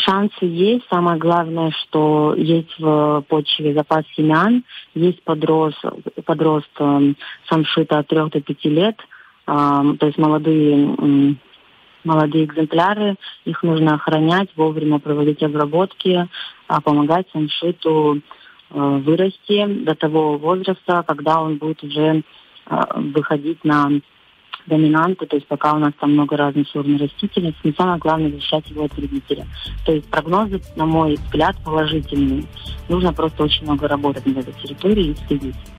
Шансы есть. Самое главное, что есть в почве запас семян, есть подрост самшита от 3 до 5 лет, то есть молодые экземпляры, их нужно охранять, вовремя проводить обработки, помогать самшиту вырасти до того возраста, когда он будет уже выходить на доминанты, то есть пока у нас там много разных сортов растительности, но самое главное защищать его от вредителя. То есть прогнозы, на мой взгляд, положительные. Нужно просто очень много работать на этой территории и следить.